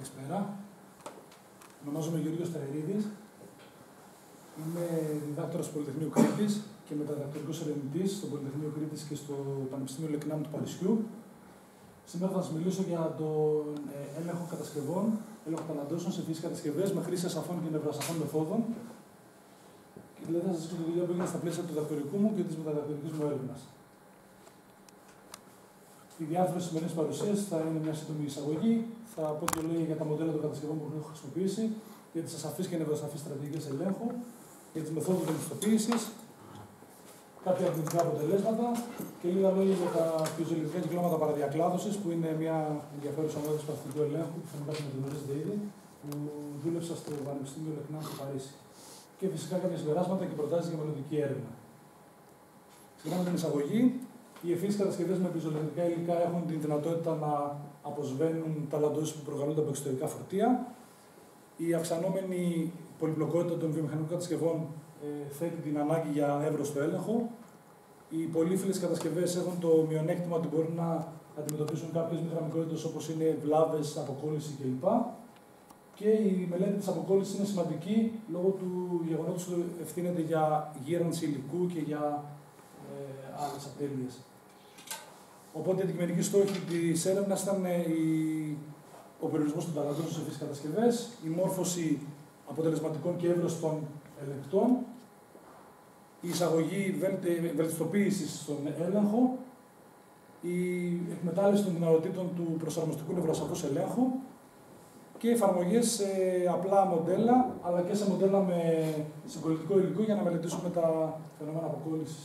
Καλησπέρα. Ονομάζομαι Georgios Tairidis. Είμαι διδάκτορας του Πολυτεχνείου Κρήτης και μεταδιδακτορικός ερευνητής στο Πολυτεχνείο Κρήτης και στο Πανεπιστήμιο Λεκνάμ του Παρισιού. Σήμερα θα σας μιλήσω για τον έλεγχο κατασκευών, έλεγχο ταλαντώσεων σε φυσικές κατασκευές με χρήση ασαφών και νευρασαφών μεθόδων. Και δηλαδή θα σας πω τη δουλειά που έγινε στα πλαίσια του διδακτορικού μου και της μεταδιδακτορικής μου έρευνας. Η διάρθρωση της σημερινής παρουσίασης θα είναι μια σύντομη εισαγωγή. Θα πω δύο λόγια για τα μοντέλα των κατασκευών που έχω χρησιμοποιήσει, για τις ασαφείς και νευρασαφείς στρατηγικές ελέγχου, για τις μεθόδους βελτιστοποίησης, κάποια αρνητικά αποτελέσματα και λίγα λόγια για τα πiezoelectric κυκλώματα παραδιακλάδωσης, που είναι μια ενδιαφέρουσα μόδα του παθητικού ελέγχου που φαίνεται να την γνωρίζετε ήδη, που δούλεψα στο Πανεπιστήμιο Λεκνάμ του Παρίσι. Και φυσικά κάποια συμπεράσματα και προτάσεις για μελλοντική έρευνα. Ξεκινάμε την εισαγωγή. Οι ευφυείς κατασκευές με πiezoelectric υλικά έχουν τη δυνατότητα να αποσβαίνουν ταλαντώσεις που προκαλούνται από εξωτερικά φορτία. Η αυξανόμενη πολυπλοκότητα των βιομηχανικών κατασκευών θέτει την ανάγκη για εύρωστο έλεγχο. Οι πολύφυλλες κατασκευές έχουν το μειονέκτημα ότι μπορούν να αντιμετωπίσουν κάποιες μη δυναμικότητες όπως είναι βλάβες, αποκόλληση κλπ. Και η μελέτη της αποκόλλησης είναι σημαντική λόγω του γεγονότος ότι ευθύνεται για γύρανση υλικού και για άλλες ατέλειες. Οπότε, η αντικειμενική στόχη της έρευνας ήταν ο περιορισμός των ταλαντώσεων σε φυσικές κατασκευές, η μόρφωση αποτελεσματικών και εύρωστων ελεγκτών, η εισαγωγή βελτιστοποίησης στον έλεγχο, η εκμετάλλευση των δυνατοτήτων του προσαρμοστικού νευρασαφούς ελέγχου και εφαρμογές σε απλά μοντέλα, αλλά και σε μοντέλα με συγκολλητικό υλικό για να μελετήσουμε τα φαινόμενα αποκόλλησης.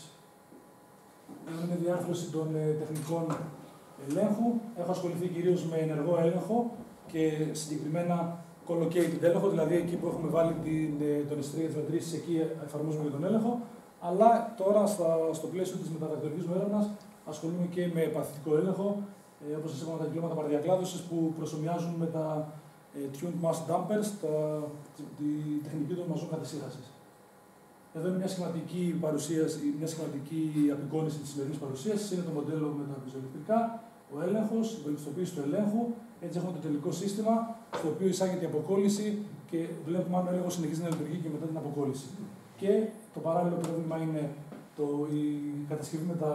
Εδώ είναι η διάρθρωση των τεχνικών ελέγχου. Έχω ασχοληθεί κυρίως με ενεργό έλεγχο και συγκεκριμένα collocated έλεγχο, δηλαδή εκεί που έχουμε βάλει τον εστρία της μετρήσης, εκεί εφαρμόζουμε και τον έλεγχο. Αλλά τώρα στο πλαίσιο της μεταδιδακτορικής μου έρευνας ασχολούμαι και με παθητικό έλεγχο, όπως σας είπαμε, τα κυκλώματα παραδιακλάδωσης που προσομοιάζουν με τα tuned mass dampers, τη τεχνική των μαζών κατησύχασης. Εδώ είναι μια σχηματική παρουσίαση, μια σχηματική απεικόνηση της σημερινής παρουσίασης. Είναι το μοντέλο με τα piezoelectric, ο έλεγχος, η βελτιστοποίηση του ελέγχου. Έτσι έχουμε το τελικό σύστημα, στο οποίο εισάγεται η αποκόλληση και βλέπουμε αν ο έλεγχος συνεχίζει να λειτουργεί και μετά την αποκόλληση. Και το παράλληλο πρόβλημα είναι η κατασκευή με τα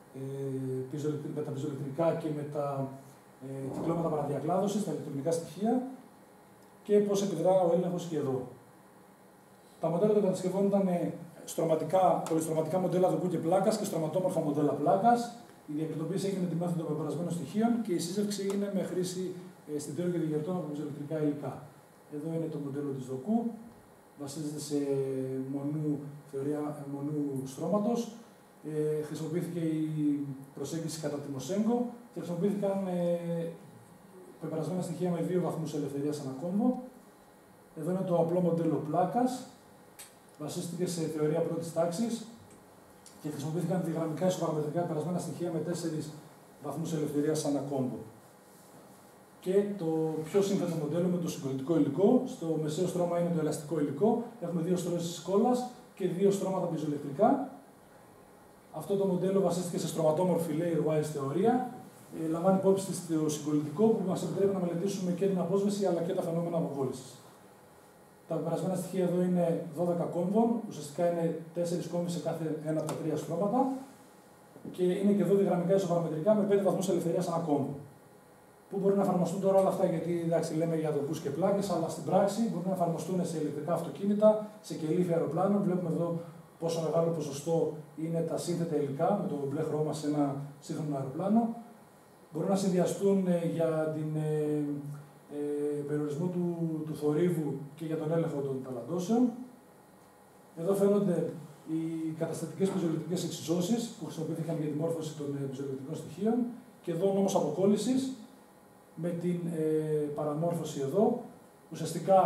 piezoelectric και με τα κυκλώματα παραδιακλάδωσης, τα ηλεκτρονικά στοιχεία και πώς επιδρά ο έλεγχος και εδώ. Τα μοντέλα των κατασκευών ήταν πολυστρωματικά μοντέλα δοκού και πλάκας και στρωματόμορφα μοντέλα πλάκας. Η διακριτοποίηση έγινε με τη μέθοδο πεπερασμένων στοιχείων και η σύζευξη έγινε με χρήση αισθητήρων και διαγερτών από piezoelectric υλικά. Εδώ είναι το μοντέλο της δοκού. Βασίζεται σε θεωρία μονού στρώματος. Χρησιμοποιήθηκε η προσέγγιση κατά Τιμοσέγκο και χρησιμοποιήθηκαν πεπερασμένα στοιχεία με 2 βαθμούς ελευθερίας ανά κόμβο. Εδώ είναι το απλό μοντέλο πλάκας. Βασίστηκε σε θεωρία πρώτης τάξης και χρησιμοποιήθηκαν διγραμμικά ισοπαραμετρικά περασμένα στοιχεία με 4 βαθμούς ελευθερίας ανά κόμβο. Και το πιο σύνθετο μοντέλο με το συγκολλητικό υλικό. Στο μεσαίο στρώμα είναι το ελαστικό υλικό. Έχουμε 2 στρώσεις κόλλας και 2 στρώματα piezoelectric. Αυτό το μοντέλο βασίστηκε σε στρωματόμορφη layer-wise θεωρία. Λαμβάνει υπόψη το συγκολλητικό που μας επιτρέπει να μελετήσουμε και την απόσβεση αλλά και τα φαινόμενα αποκόλλησης. Τα περασμένα στοιχεία εδώ είναι 12 κόμβων, ουσιαστικά είναι 4 κόμβοι σε κάθε ένα από τα 3 στρώματα και είναι και εδώ διγραμμικά ισοπαραμετρικά με 5 βαθμούς ελευθερίας ανά κόμβο. Πού μπορούν να εφαρμοστούν τώρα όλα αυτά, γιατί εντάξει, λέμε για δοκούς και πλάκες, αλλά στην πράξη μπορούν να εφαρμοστούν σε ηλεκτρικά αυτοκίνητα, σε κελύφια αεροπλάνων. Βλέπουμε εδώ πόσο μεγάλο ποσοστό είναι τα σύνθετα υλικά με το μπλε χρώμα σε ένα σύγχρονο αεροπλάνο. Μπορούν να συνδυαστούν για την περιορισμό του θορύβου και για τον έλεγχο των ταλαντώσεων. Εδώ φαίνονται οι καταστατικές piezoelectric εξισώσεις που χρησιμοποιήθηκαν για τη μόρφωση των piezoelectric στοιχείων και εδώ νόμος αποκόλλησης με την παραμόρφωση εδώ. Ουσιαστικά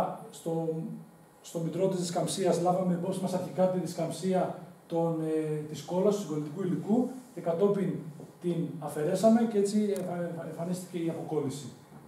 στο μητρό της δισκαμψίας λάβαμε υπόψη μας αρχικά τη δισκαμψία της κόλλας, του συγκολλητικού υλικού και κατόπιν την αφαιρέσαμε και έτσι εμφανίστηκε η αποκόλληση.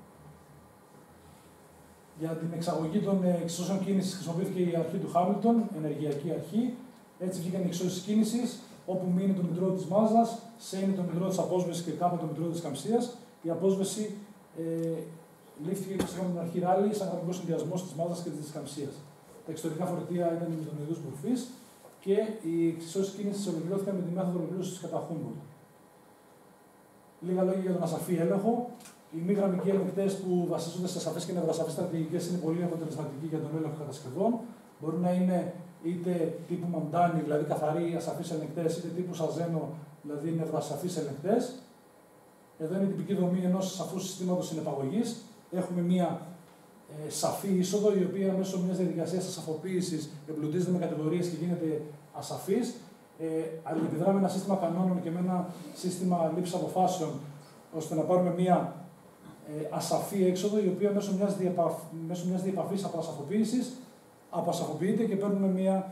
Για την εξαγωγή των εξισώσεων κίνησης χρησιμοποιήθηκε η αρχή του Χάμιλτον, ενεργειακή αρχή. Έτσι βγήκαν οι εξισώσεις κίνησης, όπου μείνει το μητρό της μάζας, σε είναι το μητρό της απόσβεσης και κάπου το μητρό της καμψίας. Η απόσβεση λήφθηκε και στην αρχή ράλι σαν γραμμικό συνδυασμό τη μάζα και τη δισκαμψία. Τα εξωτερικά φορτία ήταν μηδενιδούς μορφής και οι εξισώσεις κίνησης ολοκληρώθηκαν με τη μέθοδο ολοκλήρωσης κατά Humboldt. Λίγα λόγια για τον ασαφή έλεγχο. Οι μη γραμμικοί ελεγκτές που βασίζονται σε ασαφείς και νευρασαφείς στρατηγικές είναι πολύ αποτελεσματικοί για τον έλεγχο κατασκευών. Μπορούν να είναι είτε τύπου Μαντάνι, δηλαδή καθαροί ασαφείς ελεγκτές, είτε τύπου Σαζένο, δηλαδή νευρασαφείς ελεγκτές. Εδώ είναι η τυπική δομή ενός σαφούς συστήματος συνεπαγωγής. Έχουμε μία σαφή είσοδο, η οποία μέσω μιας διαδικασίας ασαφοποίησης εμπλουτίζεται με κατηγορίες και γίνεται ασαφής. Αλληλεπιδρά με ένα σύστημα κανόνων και με ένα σύστημα λήψης αποφάσεων, ώστε να πάρουμε μία ασαφή έξοδο, η οποία μέσω μιας διεπαφής απασαφοποίησης απασαφοποιείται και παίρνουμε μία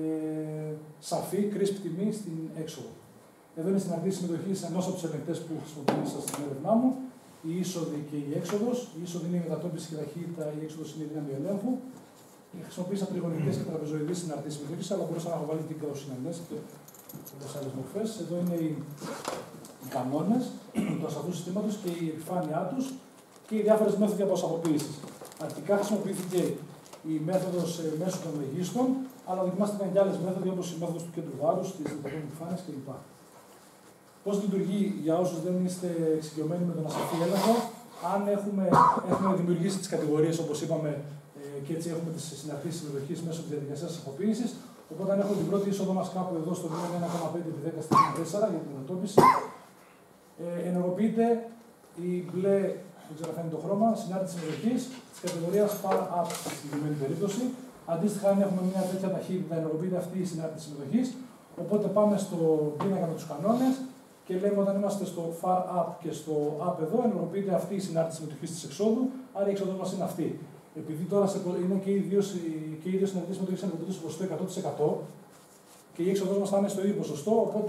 σαφή, crisp τιμή στην έξοδο. Εδώ είναι συναρτήσεις συμμετοχής ενός από τους ελεγκτές που χρησιμοποίησα στην έρευνά μου, η είσοδη και η έξοδος. Η είσοδη είναι η μετατόπιση και ταχύτητα, η έξοδος είναι η δύναμη ελέγχου. Χρησιμοποίησα τριγωνικές και τραπεζοειδείς συναρτήσεις συμμετοχής, αλλά μπορούσα να έχω βάλει και καροσυνενές και πολλές άλλες μορφές. Εδώ είναι οι κανόνες του ασαφού συστήματος και η επιφάνειά τους και οι διάφορες μέθοδοι αποσαφοποίησης. Αρχικά χρησιμοποιήθηκε η μέθοδος μέσω των μεγίστων, αλλά δοκιμάστηκαν και άλλες μέθοδοι όπως η μέθοδος του κέντρου βάρους, της διπλωτών επιφάνειας κλπ. Πώς λειτουργεί για όσους δεν είστε εξοικειωμένοι με τον ασαφή έλεγχο, αν έχουμε δημιουργήσει τις κατηγορίες όπως είπαμε και έτσι έχουμε τις συναρτήσεις συμμετοχής μέσω της διαδικασίας ασαφοποίησης. Οπότε, αν έχω την πρώτη είσοδο μας κάπου εδώ στο 1,5x10^4 για την μετατόπιση, ενεργοποιείται η μπλε, δεν ξέρω αν φαίνεται το χρώμα, συνάρτηση συμμετοχής της κατηγορίας Far Up στη συγκεκριμένη περίπτωση. Αντίστοιχα, αν έχουμε μια τέτοια ταχύτητα, ενεργοποιείται αυτή η συνάρτηση συμμετοχής. Οπότε, πάμε στο πίνακα με τους κανόνες και λέμε όταν είμαστε στο Far Up και στο Up εδώ, ενεργοποιείται αυτή η συνάρτηση συμμετοχής της εξόδου, άρα η εξόδου μας είναι αυτή. Επειδή τώρα είναι και οι δύο συναρτήσεις συμμετοχής ενεργοποιούνται στο ποσοστό 100% και η έξοδος μας θα είναι στο ίδιο ποσοστό, οπότε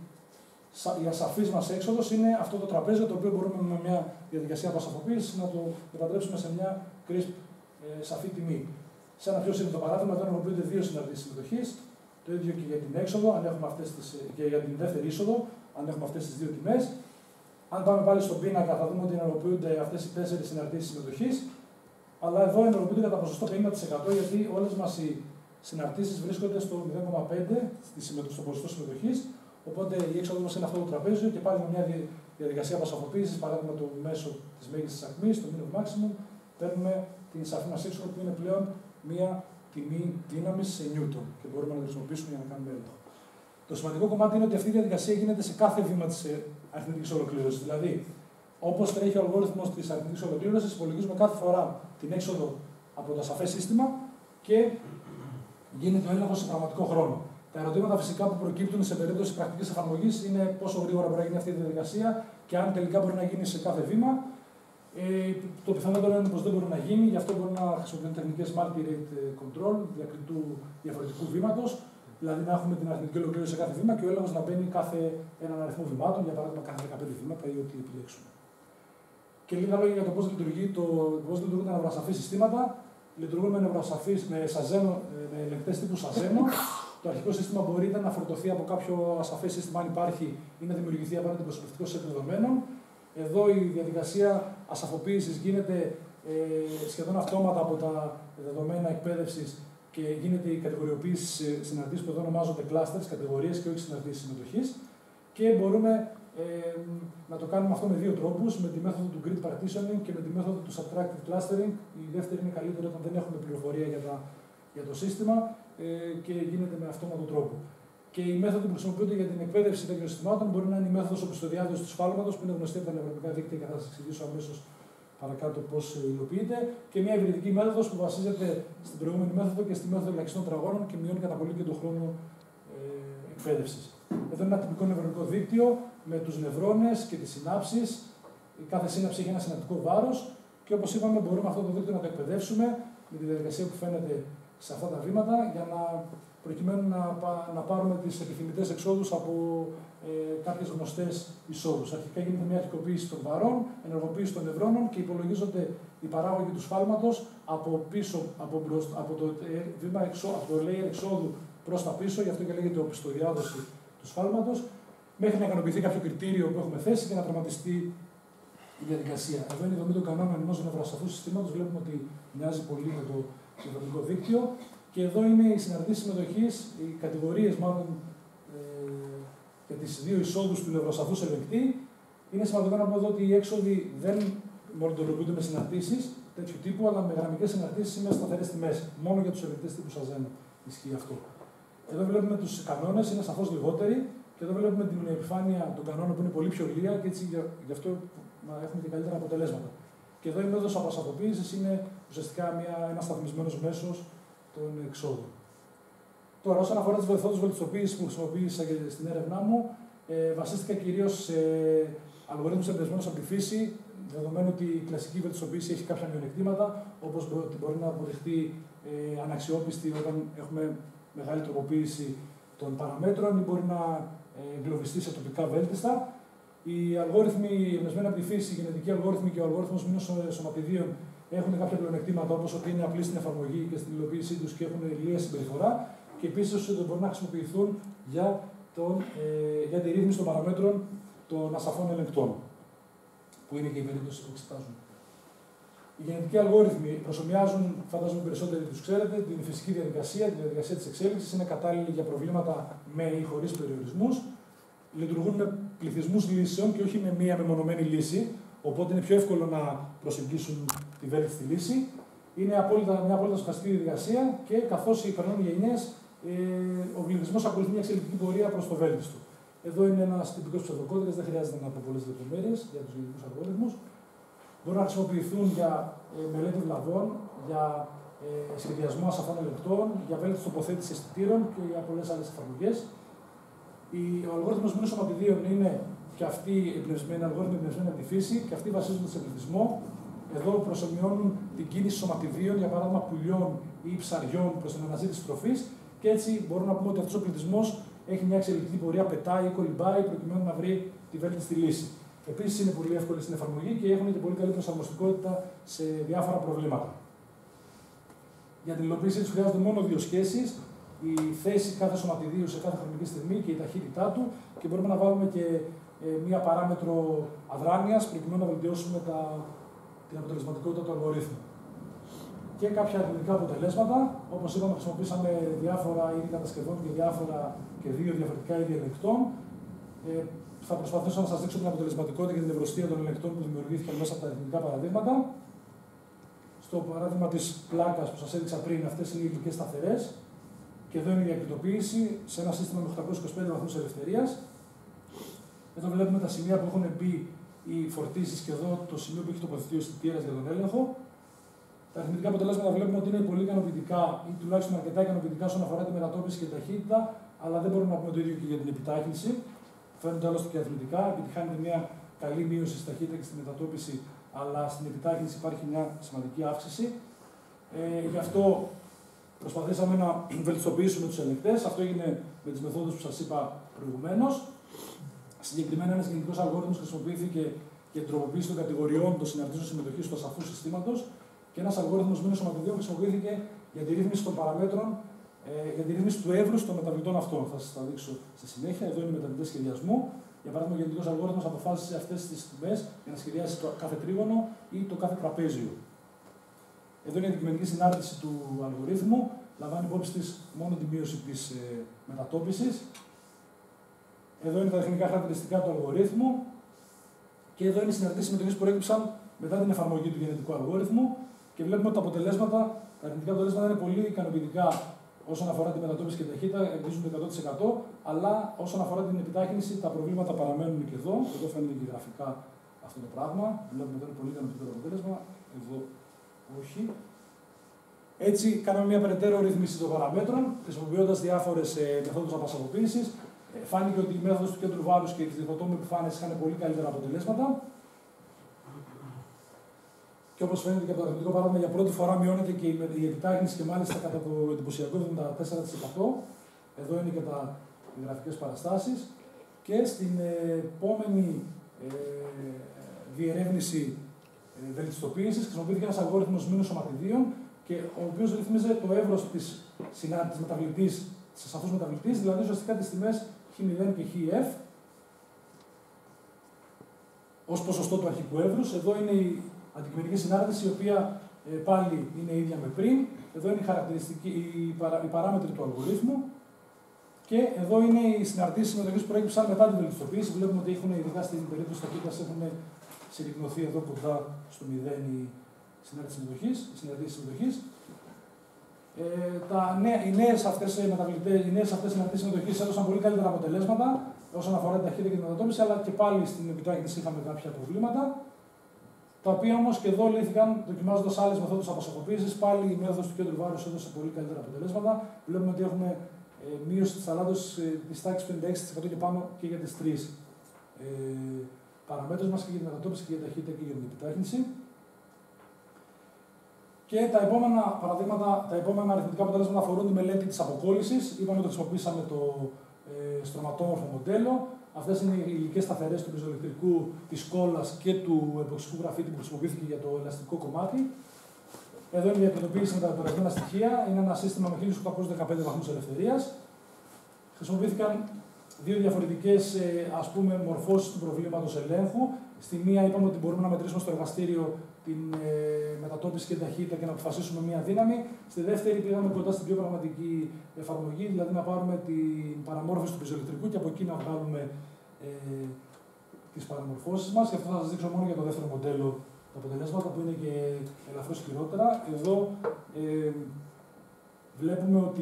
η ασαφής μας έξοδος είναι αυτό το τραπέζι, το οποίο μπορούμε με μια διαδικασία απασαφοποίησης να το μετατρέψουμε σε μια crisp σαφή τιμή. Σε ένα πιο σύντομο παράδειγμα, εδώ ενεργοποιούνται δύο συναρτήσεις συμμετοχής, το ίδιο και για την έξοδο, και για την δεύτερη είσοδο, αν έχουμε αυτές τις δύο τιμές. Αν πάμε πάλι στον πίνακα, θα δούμε ότι ενεργοποιούνται αυτές οι 4 συναρτήσεις συμμετοχής, αλλά εδώ ενεργοποιούνται κατά ποσοστό 50%, γιατί όλες μας οι συναρτήσεις βρίσκονται στο 0,5 στο ποσοστό συμμετοχής. Οπότε η έξοδος μας είναι αυτό το τραπέζιο και πάλι με μια διαδικασία απασαφοποίησης, παράδειγμα το μέσο της μέγιστης ακμής, το minimum maximum, παίρνουμε την σαφή μας έξοδο που είναι πλέον μια τιμή δύναμης σε νιούτον και μπορούμε να τη χρησιμοποιήσουμε για να κάνουμε έλεγχο. Το σημαντικό κομμάτι είναι ότι αυτή η διαδικασία γίνεται σε κάθε βήμα της αριθμητικής ολοκλήρωσης. Δηλαδή, όπως τρέχει ο αλγόριθμος της αριθμητικής ολοκλήρωσης, υπολογίζουμε κάθε φορά την έξοδο από το ασαφές σύστημα και γίνεται ο έλεγχος σε πραγματικό χρόνο. Τα ερωτήματα φυσικά που προκύπτουν σε περίπτωση πρακτικής εφαρμογής είναι πόσο γρήγορα μπορεί να γίνει αυτή η διαδικασία και αν τελικά μπορεί να γίνει σε κάθε βήμα. Το πιθανότερο είναι πως δεν μπορεί να γίνει, γι' αυτό μπορεί να χρησιμοποιούν τεχνικές multi-rate control, διακριτού διαφορετικού βήματος. Δηλαδή να έχουμε την αριθμητική ολοκλήρωση σε κάθε βήμα και ο έλεγχος να μπαίνει κάθε έναν αριθμό βημάτων, για παράδειγμα κάθε 15 βήματα ή ό,τι επιλέξουμε. Και λίγα λόγια για το πώς λειτουργούν τα νευρασαφή συστήματα. Λειτουργούν με ελεγκτές τύπου Σαζένο. Το αρχικό σύστημα μπορεί να φορτωθεί από κάποιο ασαφές σύστημα, αν υπάρχει, ή να δημιουργηθεί από ένα αντιπροσωπευτικό σετ δεδομένων. Εδώ η διαδικασία ασαφοποίησης γίνεται σχεδόν αυτόματα από τα δεδομένα εκπαίδευσης και γίνεται η κατηγοριοποίηση σε συναρτήσεις που εδώ ονομάζονται clusters, κατηγορίες και όχι συναρτήσεις συμμετοχής. Και μπορούμε να το κάνουμε αυτό με δύο τρόπους, με τη μέθοδο του grid partitioning και με τη μέθοδο του subtractive clustering. Η δεύτερη είναι καλύτερη όταν δεν έχουμε πληροφορία για το σύστημα και γίνεται με αυτόματο τρόπο. Και οι μέθοδοι που χρησιμοποιούνται για την εκπαίδευση τέτοιων συστημάτων μπορεί να είναι η μέθοδος οπισθοδιάδοσης του σφάλματος, που είναι γνωστή από τα νευρονικά δίκτυα και θα σας εξηγήσω αμέσως παρακάτω πώς υλοποιείται, και μια υβριδική μέθοδος που βασίζεται στην προηγούμενη μέθοδο και στη μέθοδο ελαχιστών τραγώνων και μειώνει κατά πολύ και τον χρόνο εκπαίδευσης. Εδώ είναι ένα τυπικό νευρονικό δίκτυο με τους νευρώνες και τις συνάψεις. Κάθε σύναψη έχει ένα συναπτικό βάρος και όπως είπαμε, μπορούμε αυτό το δίκτυο να το εκπαιδεύσουμε με τη διαδικασία που φαίνεται σε αυτά τα βήματα, προκειμένου να πάρουμε τις επιθυμητές εξόδους από κάποιες γνωστές εισόδους. Αρχικά γίνεται μια αρχικοποίηση των βαρών, ενεργοποίηση των νευρώνων και υπολογίζονται οι παράγωγοι του σφάλματος από το layer εξόδου προς τα πίσω, γι' αυτό και λέγεται οπισθοδιάδοση του σφάλματος, μέχρι να ικανοποιηθεί κάποιο κριτήριο που έχουμε θέσει και να τερματιστεί η διαδικασία. Εδώ είναι η δομή των κανόνων ενός νευροσαφού συστήματος. Βλέπουμε ότι μοιάζει πολύ με το υδροδικό δίκτυο. Και εδώ είναι οι συναντήσεις συμμετοχής, οι κατηγορίες μάλλον για τις δύο εισόδους του νευροσαφούς ελεγκτή. Είναι σημαντικό να πούμε εδώ ότι οι έξοδοι δεν μοντελοποιούνται με συναρτήσεις τέτοιου τύπου, αλλά με γραμμικές συναρτήσεις ή με σταθερές τιμές. Μόνο για τους ελεγκτές τύπου ΣΑΖΕΝ ισχύει αυτό. Εδώ βλέπουμε τους κανόνες, είναι σαφώς λιγότεροι. Και εδώ βλέπουμε την επιφάνεια των κανόνων που είναι πολύ πιο λίγα και έτσι γι' αυτό έχουμε και καλύτερα αποτελέσματα. Και εδώ η μέθοδος αποσαφοποίησης είναι ουσιαστικά ένα σταθμισμένος μέσος των εξόδων. Τώρα, όσον αφορά τις μεθόδους βελτιστοποίησης που χρησιμοποίησα και στην έρευνά μου, βασίστηκα κυρίως σε αλγορίθμους εμπνευσμένους από τη φύση, δεδομένου ότι η κλασική βελτιστοποίηση έχει κάποια μειονεκτήματα, όπως μπορεί να αποδειχτεί αναξιόπιστη όταν έχουμε μεγάλη τροποποίηση των παραμέτρων ή μπορεί να εγκλωβιστεί σε τοπικά βέλτιστα. Οι αλγόριθμοι εμπνευσμένοι από τη φύση, οι γενετικοί αλγόριθμοι και ο αλγόριθμος μήνων σωματιδίων έχουν κάποια πλεονεκτήματα, όπως ότι είναι απλοί στην εφαρμογή και στην υλοποίησή τους και έχουν λίγη συμπεριφορά. Και επίσης μπορούν να χρησιμοποιηθούν για τη ρύθμιση των παραμέτρων των ασαφών ελεγκτών, που είναι και η περίπτωση που εξετάζουν. Οι γενετικοί αλγόριθμοι προσομοιάζουν, φαντάζομαι περισσότεροι τους ξέρετε, την φυσική διαδικασία, τη διαδικασία της εξέλιξης, είναι κατάλληλοι για προβλήματα με ή χωρίς περιορισμούς. Λειτουργούν με πληθυσμούς λύσεων και όχι με μία μεμονωμένη λύση, οπότε είναι πιο εύκολο να προσεγγίσουν τη βέλτιστη λύση. Είναι μια απόλυτα στοχαστική διαδικασία και καθώς περνούν γενιές, ο πληθυσμός ακολουθεί μια εξελικτική πορεία προς το βέλτιστο. Εδώ είναι ένας τυπικός ψευδοκώδικας, δεν χρειάζεται να πω πολλές λεπτομέρειες για τους γενετικούς αλγόριθμους. Μπορούν να χρησιμοποιηθούν για μελέτη βλαβών, για σχεδιασμό ασαφών ελεγκτών, για βέλτιστη τοποθέτηση αισθητήρων και για πολλές άλλες εφαρμογές. Ο αλγόριθμος μήνων σωματιδίων είναι και αυτοί αλγόριθμοι εμπνευσμένοι από τη φύση και αυτοί βασίζονται σε πληθυσμό. Εδώ προσωμιώνουν την κίνηση σωματιδίων, για παράδειγμα πουλιών ή ψαριών προς την αναζήτηση τροφής, και έτσι μπορούμε να πούμε ότι αυτός ο πληθυσμός έχει μια εξελικτική πορεία, πετάει ή κολυμπάει προκειμένου να βρει τη βέλτιστη λύση. Επίσης είναι πολύ εύκολη στην εφαρμογή και έχουν και πολύ καλή προσαρμοστικότητα σε διάφορα προβλήματα. Για την υλοποίησή τους χρειάζονται μόνο δύο σχέσεις: η θέση κάθε σωματιδίου σε κάθε χρονική στιγμή και η ταχύτητά του, και μπορούμε να βάλουμε και μία παράμετρο αδράνειας προκειμένου να βελτιώσουμε την αποτελεσματικότητα του αλγορίθμου. Και κάποια αρνητικά αποτελέσματα, όπως είπαμε, χρησιμοποίησαμε διάφορα είδη κατασκευών και δύο διαφορετικά είδη ελεγκτών. Θα προσπαθήσω να σας δείξω την αποτελεσματικότητα και την ευρωστία των ελεγκτών που δημιουργήθηκαν μέσα από τα αριθμητικά παραδείγματα. Στο παράδειγμα της πλάκας που σας έδειξα πριν, αυτές είναι οι υλικές σταθερές. Και εδώ είναι η διακριτοποίηση σε ένα σύστημα με 825 βαθμούς ελευθερίας. Εδώ βλέπουμε τα σημεία που έχουν μπει οι φορτίσεις και εδώ το σημείο που έχει τοποθετηθεί ο αισθητήρας για τον έλεγχο. Τα αριθμητικά αποτελέσματα βλέπουμε ότι είναι πολύ ικανοποιητικά ή τουλάχιστον αρκετά ικανοποιητικά όσον αφορά τη μετατόπιση και ταχύτητα, αλλά δεν μπορούμε να πούμε το ίδιο και για την επιτάχυνση. Φαίνονται άλλωστε και αριθμητικά, επιτυχάνεται μια καλή μείωση στη ταχύτητα και στη μετατόπιση, αλλά στην επιτάχυνση υπάρχει μια σημαντική αύξηση. Γι' αυτό προσπαθήσαμε να βελτιστοποιήσουμε τους ελεγκτές. Αυτό έγινε με τις μεθόδους που σας είπα προηγουμένως. Συγκεκριμένα, ένας γενετικός αλγόριθμος χρησιμοποιήθηκε για την τροποποίηση των κατηγοριών των συναρτήσεων συμμετοχής του ασαφού συστήματος και ένας αλγόριθμος μήνων σωματιδίων χρησιμοποιήθηκε για τη ρύθμιση των παραμέτρων, για τη ρύθμιση του εύρους των μεταβλητών αυτών. Θα σας τα δείξω στη συνέχεια. Εδώ είναι οι μεταβλητές σχεδιασμού. Για παράδειγμα, ο γενετικός αλγόριθμος αποφάσισε αυτές τις τιμές για να σχεδιάσει το κάθε τρίγωνο ή το κάθε τραπέζιο. Εδώ είναι η αντικειμενική συνάρτηση του αλγορίθμου. Λαμβάνει υπόψη της μόνο τη μείωση της μετατόπισης. Εδώ είναι τα τεχνικά χαρακτηριστικά του αλγορίθμου. Και εδώ είναι οι συναρτήσεις συμμετοχής που προέκυψαν μετά την εφαρμογή του γενετικού αλγόριθμου. Και βλέπουμε ότι τα αρνητικά αποτελέσματα είναι πολύ ικανοποιητικά όσον αφορά τη μετατόπιση και ταχύτητα, εγγύζουν το 100%, αλλά όσον αφορά την επιτάχυνση, τα προβλήματα παραμένουν και εδώ. Εδώ φαίνεται και γραφικά αυτό το πράγμα. Βλέπουμε εδώ είναι πολύ ικανοποιητικό το αποτέλεσμα. Εδώ όχι. Έτσι, κάναμε μια περαιτέρω ρύθμιση των παραμέτρων, χρησιμοποιώντας διάφορες μεθόδους αποσαφοποίησης. Φάνηκε ότι η μέθοδος του κέντρου βάρους και οι διχοτόμοι επιφάνειες είχαν πολύ καλύτερα αποτελέσματα. Και όπως φαίνεται και από το αριθμητικό παράδειγμα, για πρώτη φορά μειώνεται και η επιτάχυνση και μάλιστα κατά το εντυπωσιακό 74%. Εδώ είναι και οι γραφικές παραστάσεις. Και στην επόμενη διερεύνηση βελτιστοποίησης χρησιμοποιήθηκε ένας αλγόριθμος μήνων σωματιδίων, και ο οποίος ρυθμίζεται το εύρος της μεταβλητής, της ασαφούς μεταβλητής, δηλαδή ουσιαστικά τις τιμές χ0 και χf. ως ποσοστό του αρχικού εύρους. Εδώ είναι η αντικειμενική συνάρτηση, η οποία πάλι είναι ίδια με πριν. Εδώ είναι οι παράμετροι του αλγορίθμου. Και εδώ είναι οι συναρτήσεις συμμετοχής που προέκυψαν μετά την βελτιστοποίηση. Βλέπουμε ότι έχουν, ειδικά στην περίπτωση ταχύτητας, έχουν συρρυκνωθεί εδώ κοντά στο 0 η συναρτήσεις συμμετοχής. Οι νέες αυτές συναρτήσεις συμμετοχής έδωσαν πολύ καλύτερα αποτελέσματα όσον αφορά την ταχύτητα και την μετατόπιση, αλλά και πάλι στην επιτάχυνση είχαμε κάποια προβλήματα. Τα οποία όμως και εδώ λύθηκαν δοκιμάζοντας άλλες μεθόδους αποσωποποίησης. Πάλι η μέθοδος του κέντρου βάρους έδωσε πολύ καλύτερα αποτελέσματα. Βλέπουμε ότι έχουμε μείωση της θαλάτωσης της τάξης 56% και πάνω και για τις τρεις παραμέτρους μας, και για την μετατόπιση και για την ταχύτητα και για την επιτάχυνση. Και τα επόμενα παραδείγματα, τα επόμενα αριθμητικά αποτελέσματα αφορούν τη μελέτη της αποκόλλησης. Είπαμε ότι χρησιμοποίησαμε το στρωματόμορφο μοντέλο. Αυτές είναι οι υλικές σταθερές του πiezoelectric, της κόλλας και του εποξικού γραφίτη που χρησιμοποιήθηκε για το ελαστικό κομμάτι. Εδώ είναι η διακριτοποίηση με τα υπερασμένα στοιχεία. Είναι ένα σύστημα με 1815 βαθμούς ελευθερίας. Χρησιμοποιήθηκαν δύο διαφορετικές μορφώσεις του προβλήματος ελέγχου. Στη μία είπαμε ότι μπορούμε να μετρήσουμε στο εργαστήριο την μετατόπιση και την ταχύτητα και να αποφασίσουμε μία δύναμη. Στη δεύτερη πήγαμε κοντά στην πιο πραγματική εφαρμογή, δηλαδή να πάρουμε την παραμόρφωση του piezoelectric και από εκεί να βγάλουμε τις παραμορφώσεις μας. Και αυτό θα σας δείξω μόνο για το δεύτερο μοντέλο τα αποτελέσματα, που είναι και ελαφρώς χειρότερα. Εδώ βλέπουμε ότι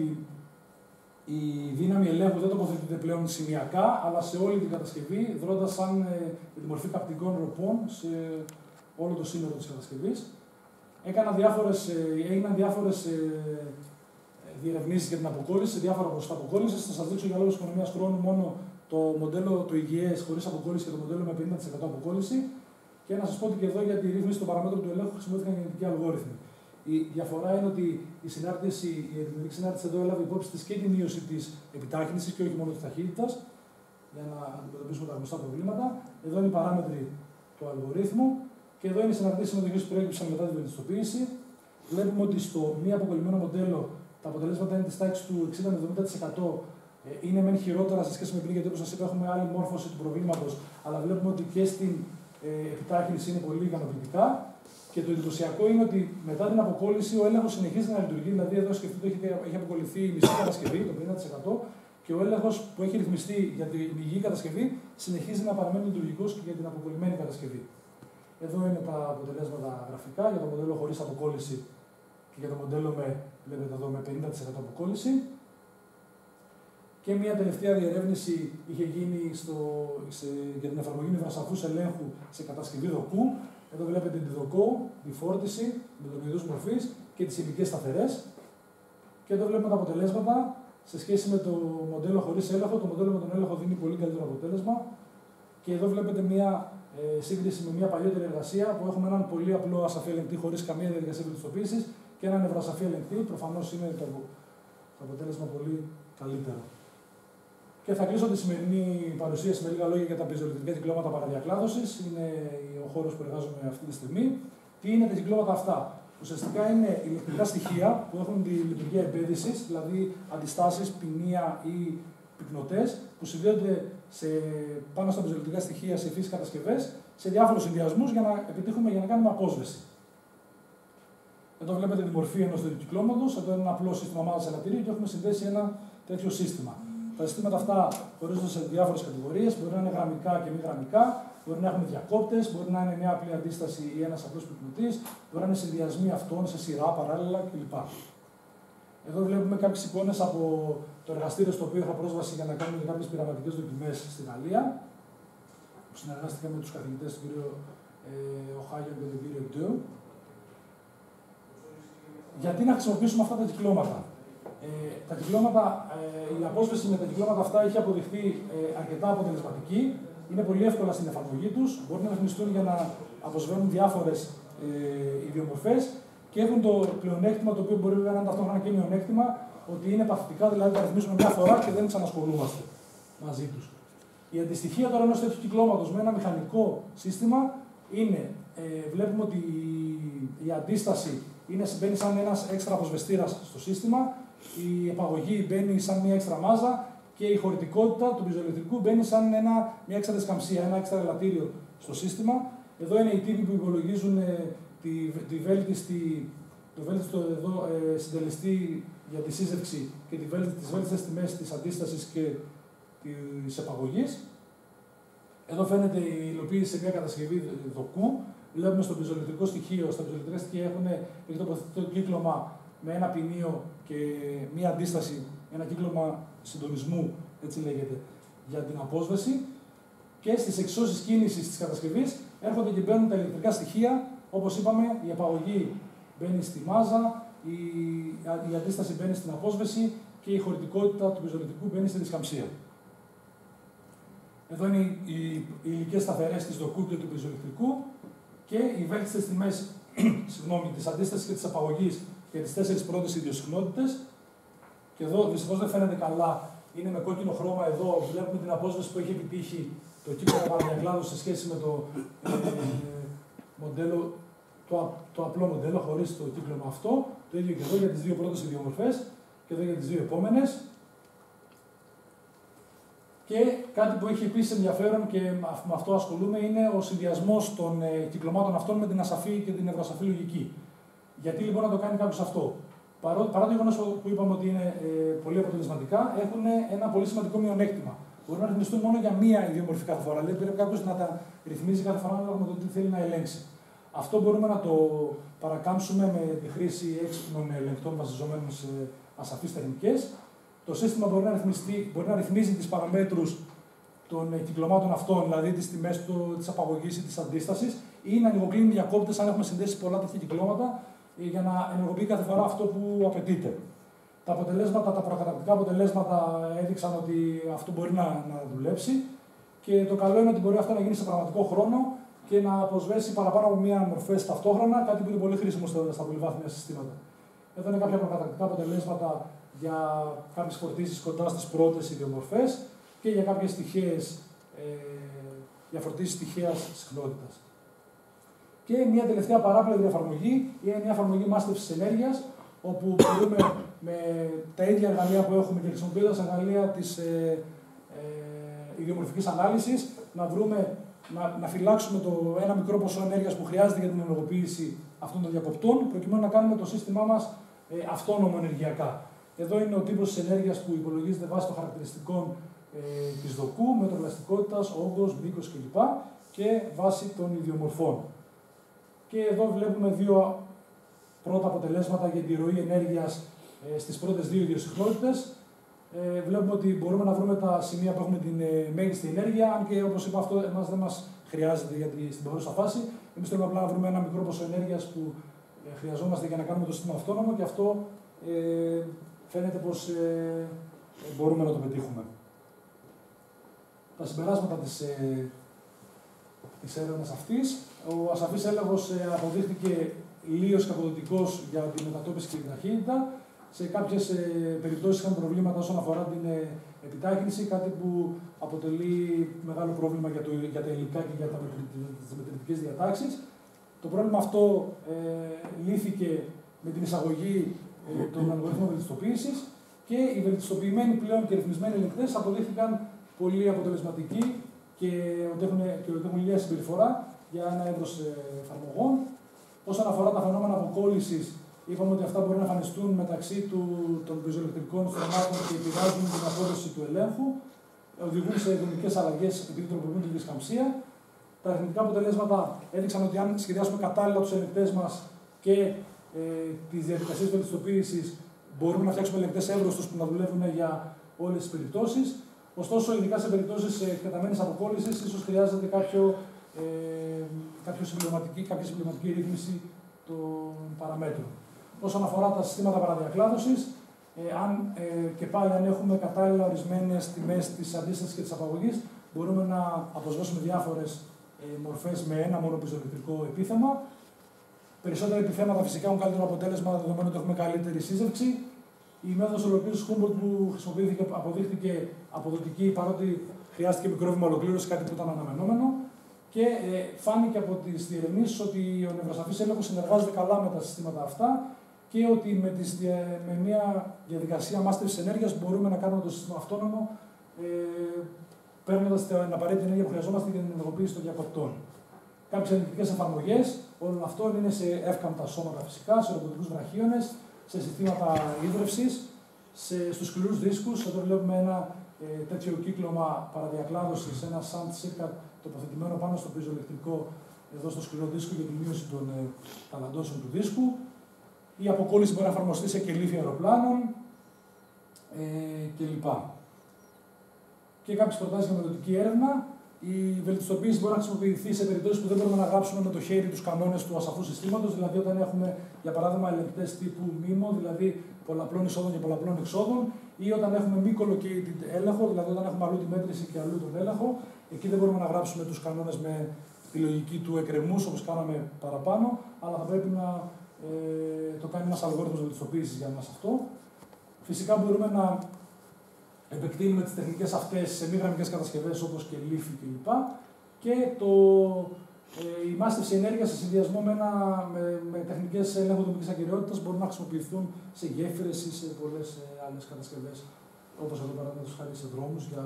η δύναμη ελέγχου δεν τοποθετείται πλέον σημειακά, αλλά σε όλη την κατασκευή, δρώντας σαν τη μορφή καπτικών ροπών σε όλο το σύνολο της κατασκευής. Έγιναν διάφορες διερευνήσεις για την αποκόλληση, σε διάφορα ποσοστά αποκόλλησης. Θα σας δείξω για λόγους οικονομίας χρόνου μόνο το μοντέλο το υγιές χωρίς αποκόλληση και το μοντέλο με 50% αποκόλληση. Και να σας πω ότι και εδώ για τη ρύθμιση των παραμέτρων του ελέγχου χρησιμοποιήθηκαν γενετικοί αλγόριθμοι. Η διαφορά είναι ότι η αριθμητική συνάρτηση εδώ έλαβε υπόψη της και τη μείωση της επιτάχυνσης και όχι μόνο της ταχύτητας, για να αντιμετωπίσουμε τα γνωστά προβλήματα. Εδώ είναι οι παράμετροι του αλγορίθμου και εδώ είναι οι συναρτήσεις συμμετοχής που προέκυψαν μετά την βελτιστοποίηση. Βλέπουμε ότι στο μη αποκολλημένο μοντέλο τα αποτελέσματα είναι της τάξης του 60-70%. Είναι μεν χειρότερα σε σχέση με πριν, γιατί όπως σας είπα έχουμε άλλη μόρφωση του προβλήματος, αλλά βλέπουμε ότι και στην επιτάχυνση είναι πολύ ικανοποιητικά. Και το εντυπωσιακό είναι ότι μετά την αποκόλληση ο έλεγχος συνεχίζει να λειτουργεί. Δηλαδή, εδώ σκεφτείτε ότι έχει αποκολληθεί η μισή κατασκευή, το 50%, και ο έλεγχος που έχει ρυθμιστεί για την υγιή κατασκευή συνεχίζει να παραμένει λειτουργικός και για την αποκολλημένη κατασκευή. Εδώ είναι τα αποτελέσματα γραφικά για το μοντέλο χωρίς αποκόλληση και για το μοντέλο βλέπετε εδώ, με 50% αποκόλληση. Και μια τελευταία διερεύνηση είχε γίνει για την εφαρμογή νευρασαφούς ελέγχου σε κατασκευή δοκού. Εδώ βλέπετε τη δοκό, τη φόρτιση με τον ειδούς μορφής και τις υλικές σταθερές. Και εδώ βλέπουμε τα αποτελέσματα σε σχέση με το μοντέλο χωρίς έλεγχο. Το μοντέλο με τον έλεγχο δίνει πολύ καλύτερο αποτέλεσμα. Και εδώ βλέπετε μια σύγκριση με μια παλιότερη εργασία που έχουμε έναν πολύ απλό ασαφή ελεγκτή χωρίς καμία διαδικασία βελτιστοποίησης και έναν ευρασαφή ελεγκτή. Προφανώς είναι το αποτέλεσμα πολύ καλύτερο. Και θα κλείσω τη σημερινή παρουσίαση με λίγα λόγια για τα piezoelectric κυκλώματα παραδιακλάδωσης. Είναι ο χώρος που εργάζομαι αυτή τη στιγμή. Τι είναι τα κυκλώματα αυτά? Ουσιαστικά είναι ηλεκτρικά στοιχεία που έχουν τη λειτουργία εμπέδησης, δηλαδή αντιστάσεις, ποινία ή πυκνοτές, που συνδέονται πάνω στα piezoelectric στοιχεία σε υφείς κατασκευές, σε διάφορους συνδυασμούς για να κάνουμε απόσβεση. Εδώ βλέπετε τη μορφή ενός τέτοιου κυκλώματος. Εδώ είναι ένα απλό σύστημα μάζας ελαττηρίου και έχουμε συνδέσει ένα τέτοιο σύστημα. Τα συστήματα αυτά χωρίζονται σε διάφορες κατηγορίες. Μπορεί να είναι γραμμικά και μη γραμμικά, μπορεί να έχουν διακόπτες, μπορεί να είναι μια απλή αντίσταση ή ένας απλός πυκνοτής, μπορεί να είναι συνδυασμοί αυτών σε σειρά, παράλληλα κλπ. Εδώ βλέπουμε κάποιες εικόνες από το εργαστήριο στο οποίο είχα πρόσβαση για να κάνουμε κάποιες πειραματικές δοκιμές στη Γαλλία, που συνεργάστηκα με τους καθηγητές του κ. Οχάγιο και τον κ. Ντέου. Γιατί να χρησιμοποιήσουμε αυτά τα κυκλώματα? Η απόσβεση με τα κυκλώματα αυτά έχει αποδειχθεί αρκετά αποτελεσματική. Είναι πολύ εύκολα στην εφαρμογή τους. Μπορούν να ρυθμιστούν για να αποσβαίνουν διάφορες ιδιομορφές και έχουν το πλεονέκτημα, το οποίο μπορεί να είναι ταυτόχρονα και μειονέκτημα, ότι είναι παθητικά, δηλαδή τα ρυθμίζουμε μια φορά και δεν ξανασχολούμαστε μαζί τους. Η αντιστοιχεία τώρα ενός τέτοιου κυκλώματος με ένα μηχανικό σύστημα είναι, βλέπουμε ότι η αντίσταση μπαίνει σαν ένας έξτρα αποσβεστήρας στο σύστημα, η επαγωγή μπαίνει σαν μια έξτρα μάζα και η χωρητικότητα του piezoelectric μπαίνει σαν μια έξτρα δεσκαμψία, ένα έξτρα ελαττήριο στο σύστημα. Εδώ είναι οι τύποι που υπολογίζουν το βέλτιστο συντελεστή για τη σύζευξη και τις βέλτιστες τιμές της αντίστασης και της επαγωγής. Εδώ φαίνεται η υλοποίηση σε μια κατασκευή δοκού. Βλέπουμε στο πiezoelectric στοιχείο, στα πiezoelectric στοιχεία έχει τοποθετηθεί το κύκλωμα με ένα ποινίο και μία αντίσταση, ένα κύκλωμα συντονισμού, έτσι λέγεται, για την απόσβεση. Και στις εξώσεις κίνησης της κατασκευής έρχονται και μπαίνουν τα ηλεκτρικά στοιχεία. Όπως είπαμε, η επαγωγή μπαίνει στη μάζα, η αντίσταση μπαίνει στην απόσβεση και η χωρητικότητα του πiezoelectric μπαίνει στη δισκαμψία. Εδώ είναι οι υλικές σταθερές της δοκού και του piezoelectric και οι βέλτιστες τιμές της αντίστασης και της απαγωγής για τις 4 πρώτες ιδιοσυχνότητες. Και εδώ δυστυχώς δεν φαίνεται καλά, είναι με κόκκινο χρώμα. Εδώ βλέπουμε την απόσβεση που έχει επιτύχει το κύκλωμα παραδιακλάδου σε σχέση με το απλό μοντέλο, χωρίς το κύκλωμα αυτό. Το ίδιο και εδώ για τις δύο πρώτες ιδιομορφές και εδώ για τις δύο επόμενες. Και κάτι που έχει επίσης ενδιαφέρον και με αυτό ασχολούμαι είναι ο συνδυασμός των κυκλωμάτων αυτών με την ασαφή και την ευρασαφή λογική. Γιατί λοιπόν να το κάνει κάποιος αυτό? Παρά το γεγονός που είπαμε ότι είναι πολύ αποτελεσματικά, έχουν ένα πολύ σημαντικό μειονέκτημα. Μπορούν να ρυθμιστούν μόνο για μία ιδιομορφή κάθε φορά. Δηλαδή πρέπει κάποιος να τα ρυθμίζει κάθε φορά ανάλογα με το τι θέλει να ελέγξει. Αυτό μπορούμε να το παρακάμψουμε με τη χρήση έξυπνων ελεγκτών βασιζομένων σε ασαφείς τεχνικές. Το σύστημα μπορεί να ρυθμίζει τις παραμέτρους των κυκλωμάτων αυτών, δηλαδή τις τιμές της απαγωγής ή της αντίστασης, ή να ανοιγοκλίνει διακόπτες αν έχουμε συνδέσει πολλά τέτοια κυκλώματα, για να ενεργοποιεί κάθε φορά αυτό που απαιτείται. Τα προκαταρκτικά αποτελέσματα έδειξαν ότι αυτό μπορεί να δουλέψει και το καλό είναι ότι μπορεί αυτό να γίνει σε πραγματικό χρόνο και να αποσβέσει παραπάνω από μία μορφές ταυτόχρονα, κάτι που είναι πολύ χρήσιμο στα πολυβάθμια συστήματα. Εδώ είναι κάποια προκαταρκτικά αποτελέσματα για κάποιες φορτίσεις κοντά στις πρώτες ιδιομορφές και για κάποιες για φορτίσεις τυχαίας συχνότητας. Και μια τελευταία παράπλευρη εφαρμογή είναι μια εφαρμογή μάστευσης ενέργειας, όπου μπορούμε με τα ίδια εργαλεία που έχουμε και χρησιμοποιώντας εργαλεία της ιδιομορφικής ανάλυσης να φυλάξουμε ένα μικρό ποσό ενέργειας που χρειάζεται για την ενεργοποίηση αυτών των διακοπτών, προκειμένου να κάνουμε το σύστημά μας αυτόνομο ενεργειακά. Εδώ είναι ο τύπος της ενέργειας που υπολογίζεται βάσει των χαρακτηριστικών της δοκού, μετρολαστικότητας, όγκος, μήκος κλπ. Και βάσει των ιδιομορφών. Και εδώ βλέπουμε δύο πρώτα αποτελέσματα για τη ροή ενέργειας στις πρώτες δύο ιδιοσυχνότητες. Βλέπουμε ότι μπορούμε να βρούμε τα σημεία που έχουμε την μέγιστη ενέργεια, αν και όπως είπα αυτό δεν μας χρειάζεται στην παρούσα φάση. Εμείς θέλουμε απλά να βρούμε ένα μικρό ποσό ενέργειας που χρειαζόμαστε για να κάνουμε το σύστημα αυτόνομο και αυτό φαίνεται πως μπορούμε να το πετύχουμε. Τα συμπεράσματα της έρευνας αυτής. Ο ασαφής έλεγχος αποδείχθηκε λίος και αποδοτικός για τη μετατόπιση και την ταχύτητα. Σε κάποιες περιπτώσεις είχαν προβλήματα όσον αφορά την επιτάχυνση, κάτι που αποτελεί μεγάλο πρόβλημα για τα υλικά και για τις μετρητικές διατάξεις. Το πρόβλημα αυτό λύθηκε με την εισαγωγή των αλγοριθμών βελτιστοποίησης και οι βελτιστοποιημένοι πλέον και ρυθμισμένοι ελεγκτές αποδείχθηκαν πολύ αποτελεσματικοί και ότι έχουν λίγη συμπεριφορά για ένα εύρος εφαρμογών. Όσον αφορά τα φαινόμενα αποκόλλησης, είπαμε ότι αυτά μπορούν να εμφανιστούν μεταξύ των πiezoelectrικών στρωμάτων και επηρεάζουν την απόδοση του ελέγχου, οδηγούν σε δομικές αλλαγές επειδή τροποποιούν τη δισκαμψία. Τα αριθμητικά αποτελέσματα έδειξαν ότι αν σχεδιάσουμε κατάλληλα τους ελεγκτές μας και τις διαδικασίες βελτιστοποίησης, μπορούμε να φτιάξουμε ελεγκτές εύρωστους που να δουλεύουν για όλες τις περιπτώσεις. Ωστόσο, ειδικά σε περιπτώσεις εκτεταμένης αποκόλλησης, ίσως χρειάζεται κάποια συμπληρωματική ρύθμιση των παραμέτρων. Όσον αφορά τα συστήματα παραδιακλάδωσης, και πάλι αν έχουμε κατάλληλα ορισμένες τιμές της αντίστασης και της απαγωγής, μπορούμε να αποσβέσουμε διάφορες μορφές με ένα μόνο piezoelectric επίθεμα. Περισσότερα επιθέματα φυσικά έχουν καλύτερο αποτέλεσμα, δεδομένου ότι έχουμε καλύτερη σύζευξη. Η μέθοδος ολοκλήρωσης Humboldt που χρησιμοποιήθηκε αποδείχθηκε αποδοτική, παρότι χρειάστηκε μικρό βήμα ολοκλήρωση, κάτι που ήταν αναμενόμενο. Και φάνηκε από τις διερευνήσεις ότι ο νευροσαφής έλεγχος συνεργάζεται καλά με τα συστήματα αυτά και ότι με μια διαδικασία μάστευσης ενέργειας μπορούμε να κάνουμε το σύστημα αυτόνομο, παίρνοντας την απαραίτητη ενέργεια που χρειαζόμαστε για την ενεργοποίηση των διακοπτών. κάποιες ενδεικτικές εφαρμογές. Όλων αυτών είναι σε εύκαμπτα σώματα φυσικά, σε ρομποτικούς βραχίονες, σε συστήματα ίδρυυσης, στους σκληρούς δίσκους. Εδώ βλέπουμε ένα τέτοιο κύκλωμα παραδιακλάδωσης, ένα shunt circuit τοποθετημένο πάνω στο πiezoelectric εδώ στο σκληρό δίσκο για τη μείωση των ταλαντώσεων του δίσκου. Η αποκόλληση μπορεί να εφαρμοστεί σε κελύφια αεροπλάνων κλπ. Και κάποιες προτάσεις για μελλοντική έρευνα. Η βελτιστοποίηση μπορεί να χρησιμοποιηθεί σε περιπτώσεις που δεν μπορούμε να γράψουμε με το χέρι τους κανόνες του ασαφούς συστήματος, δηλαδή όταν έχουμε, για παράδειγμα, ελεγκτές τύπου MIMO, δηλαδή πολλαπλών εισόδων και πολλαπλών εξόδων, ή όταν έχουμε μη collocated έλεγχο, δηλαδή όταν έχουμε αλλού τη μέτρηση και αλλού τον έλεγχο. Εκεί δεν μπορούμε να γράψουμε τους κανόνες με τη λογική του εκκρεμούς, όπως κάναμε παραπάνω, αλλά θα πρέπει να το κάνει ένας αλγόριθμος βελτιστοποίησης για μας αυτό. Φυσικά μπορούμε να επεκτείνουμε τις τεχνικές αυτές σε μη γραμμικές κατασκευές όπως και λύφη κλπ. Και η μάστευση ενέργειας σε συνδυασμό με τεχνικές έλεγχου δομικής ακεραιότητας μπορούν να χρησιμοποιηθούν σε γέφυρες ή σε πολλές άλλες κατασκευές. Όπως εδώ παραδείγματος χάρη σε δρόμους για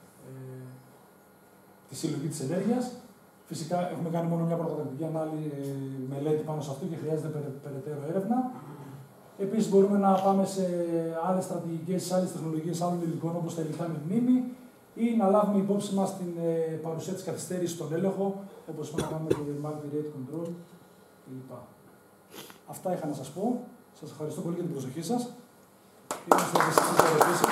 τη συλλογή της ενέργειας. Φυσικά έχουμε κάνει μόνο μια προκαταρκτική μελέτη πάνω σε αυτό και χρειάζεται περαιτέρω έρευνα. Επίσης μπορούμε να πάμε σε άλλες στρατηγικές, σε άλλες τεχνολογίες άλλων υλικών όπως τα υλικά με μνήμη ή να λάβουμε υπόψη μας την παρουσία της καθυστέρησης στον έλεγχο, όπως είπαμε να κάνουμε το multi-rate control κλπ. Αυτά είχα να σας πω. Σας ευχαριστώ πολύ για την προσοχή σας. Είμαστε στις ερωτήσεις.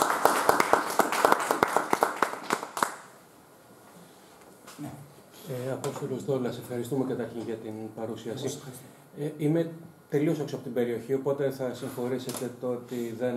Απόστολος Δόλας, ευχαριστούμε καταρχήν για την παρουσίαση. Είμαι τελείως έξω από την περιοχή, οπότε θα συγχωρήσετε το ότι δεν...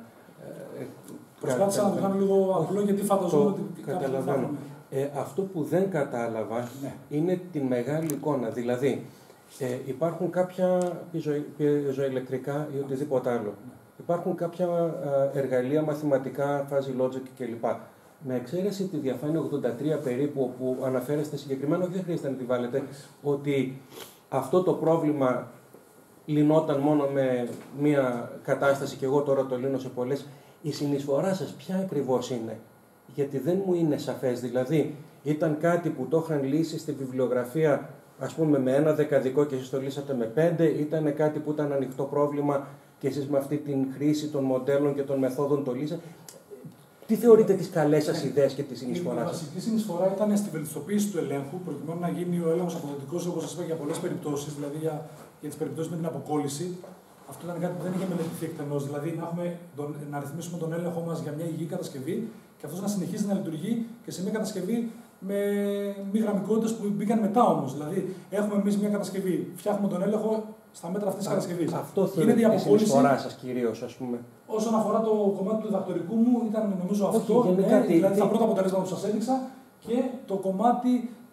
Προσπάθησα να το κάνω λίγο απλό, γιατί φανταζόμαι ότι καταλαβαίνω. Αυτό που δεν κατάλαβα είναι τη μεγάλη εικόνα. Δηλαδή, υπάρχουν κάποια πiezoelectric ή οτιδήποτε άλλο. Υπάρχουν κάποια εργαλεία μαθηματικά, fuzzy logic κλπ. Με εξαίρεση τη διαφάνεια 83 περίπου, όπου αναφέρεστε συγκεκριμένα, όχι δεν χρειάζεται να τη βάλετε, ότι αυτό το πρόβλημα λυνόταν μόνο με μία κατάσταση και εγώ τώρα το λύνω σε πολλές. Η συνεισφορά σας ποια ακριβώς είναι? Γιατί δεν μου είναι σαφές. Δηλαδή, ήταν κάτι που το είχαν λύσει στη βιβλιογραφία, ας πούμε, με ένα δεκαδικό και εσείς το λύσατε με 5, ήταν κάτι που ήταν ανοιχτό πρόβλημα και εσείς με αυτή την χρήση των μοντέλων και των μεθόδων το λύσατε. Τι θεωρείτε τις καλές σας ιδέες και τη συνεισφορά σας? Η βασική συνεισφορά ήταν στη βελτιστοποίηση του ελέγχου, προκειμένου να γίνει ο έλεγχος αποδοτικός, όπως σας είπα, για πολλές περιπτώσεις, δηλαδή για τις περιπτώσεις με την αποκόλληση. Αυτό ήταν κάτι που δεν είχε μελετηθεί εκτενώς. Δηλαδή να ρυθμίσουμε τον έλεγχό μας για μια υγιή κατασκευή και αυτός να συνεχίσει να λειτουργεί και σε μια κατασκευή με μη γραμμικότητες που μπήκαν μετά όμως. Δηλαδή, έχουμε εμείς μια κατασκευή, φτιάχνουμε τον έλεγχο στα μέτρα αυτής της κατασκευής. Αυτό θεωρείται η συνεισφορά σας κυρίως, ας πούμε. Όσον αφορά το κομμάτι του διδακτορικού μου, ήταν νομίζω αυτό. Δηλαδή, τα πρώτα αποτελέσματα που σας έδειξα και το κομμάτι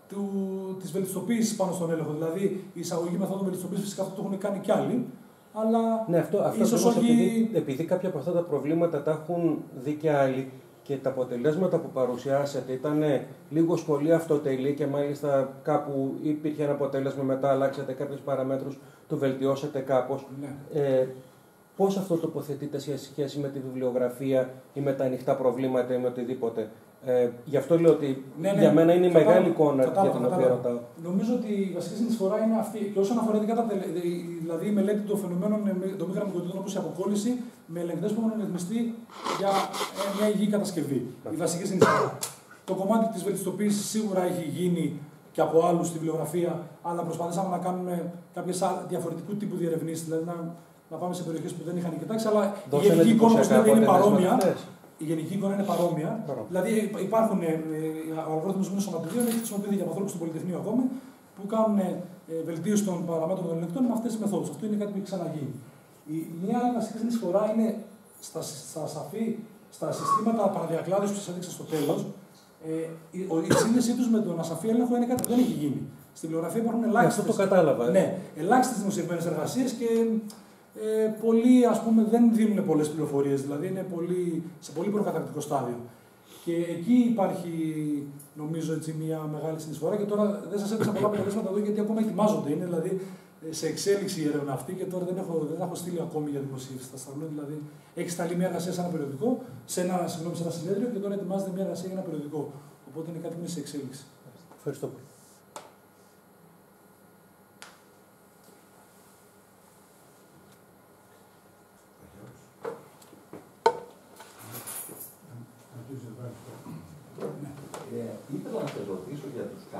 της βελτιστοποίησης πάνω στον έλεγχο. Δηλαδή, η εισαγωγή μεθόδων βελτιστοποίησης, φυσικά αυτό το έχουν κάνει κι άλλοι. Αλλά ναι, αυτό ίσως όχι... επειδή κάποια από αυτά τα προβλήματα τα έχουν δει και άλλοι και τα αποτελέσματα που παρουσιάσατε ήταν λίγος πολύ αυτοτελή και μάλιστα κάπου υπήρχε ένα αποτέλεσμα, μετά αλλάξατε κάποιες παραμέτρους, το βελτιώσατε κάπως. Ναι. Πώς αυτό τοποθετείτε σε σχέση με τη βιβλιογραφία ή με τα ανοιχτά προβλήματα ή με οτιδήποτε? Γι' αυτό λέω ότι για μένα είναι η μεγάλη εικόνα για την οποία ρωτάω. Νομίζω ότι η βασική συνεισφορά είναι αυτή. Και όσον αφορά δηλαδή η μελέτη των φαινομένων των μη γραμμικότητων όπως η αποκόλληση, με ελεγκτές που έχουν ρυθμιστεί για μια υγιή κατασκευή. Η βασική συνεισφορά. Το κομμάτι της βελτιστοποίησης σίγουρα έχει γίνει και από άλλους στη βιβλιογραφία, αλλά προσπαθήσαμε να κάνουμε κάποιες διαφορετικού τύπου διερευνήσεις. Δηλαδή να πάμε σε περιοχές που δεν είχαν κοιτάξει, αλλά η γενική εικόνα είναι παρόμοια. Η γενική εικόνα είναι παρόμοια. Δηλαδή υπάρχουν ο αλγόριθμος μήνων σωματιδίων, έχει χρησιμοποιηθεί για ανθρώπους του Πολυτεχνείου ακόμη, που κάνουν βελτίωση των παραμέτρων των ελεγκτών με αυτές τις μεθόδους. Αυτό είναι κάτι που έχει ξαναγίνει. Μια άλλη βασική συνεισφορά είναι στα συστήματα παραδιακλάδωσης που σας έδειξα στο τέλος. Η σύνδεσή τους με τον ασαφή έλεγχο είναι κάτι που δεν έχει γίνει. Στην βιβλιογραφία υπάρχουν ελάχιστες. Αυτό το κατάλαβα. Ναι, ελάχιστες δημοσιευμένες εργασίες και πολλοί, ας πούμε, δεν δίνουν πολλές πληροφορίες, δηλαδή είναι σε πολύ προκαταρκτικό στάδιο. Και εκεί υπάρχει, νομίζω, έτσι, μια μεγάλη συνεισφορά. Και τώρα δεν σας έδειξα πολλά αποτελέσματα εδώ, γιατί ακόμα ετοιμάζονται. Είναι δηλαδή σε εξέλιξη η έρευνα αυτή και τώρα δεν έχω στείλει ακόμη για δημοσίευση. Θα σταλούν, δηλαδή, έχει σταλεί μια εργασία σε ένα περιοδικό, σε ένα συνέδριο και τώρα ετοιμάζεται μια εργασία για ένα περιοδικό. Οπότε είναι κάτι που είναι σε εξέλιξη. Ευχαριστώ πολύ.